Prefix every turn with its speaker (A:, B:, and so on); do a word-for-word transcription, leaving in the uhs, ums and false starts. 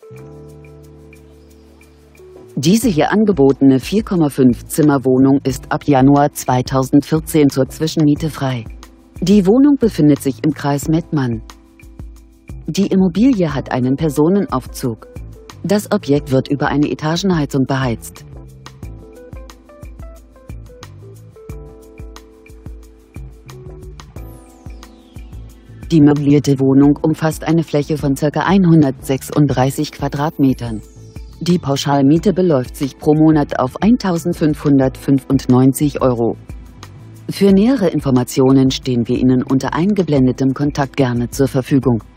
A: Diese hier angebotene vier Komma fünf Zimmer Wohnung ist ab Januar zweitausendvierzehn zur Zwischenmiete frei. Die Wohnung befindet sich im Kreis Mettmann. Die Immobilie hat einen Personenaufzug. Das Objekt wird über eine Etagenheizung beheizt. Die möblierte Wohnung umfasst eine Fläche von ca. hundertsechsunddreißig Quadratmetern. Die Pauschalmiete beläuft sich pro Monat auf eintausendfünfhundertfünfundneunzig Euro. Für nähere Informationen stehen wir Ihnen unter eingeblendetem Kontakt gerne zur Verfügung.